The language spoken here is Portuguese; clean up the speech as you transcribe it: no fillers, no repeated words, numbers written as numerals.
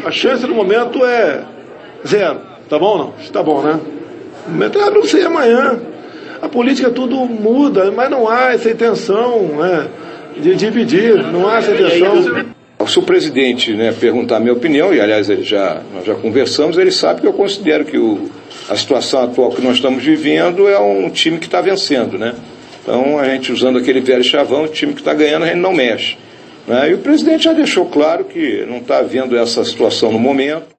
A chance no momento é 0. Tá bom ou não? Tá bom, né? O momento é não sei amanhã. A política tudo muda, mas não há essa intenção, né, de dividir, não há essa intenção. Se o presidente, né, perguntar a minha opinião, e aliás nós já conversamos, ele sabe que eu considero que a situação atual que nós estamos vivendo é um time que está vencendo, né? Então a gente usando aquele velho chavão, o time que está ganhando a gente não mexe, né? E o presidente já deixou claro que não está havendo essa situação no momento.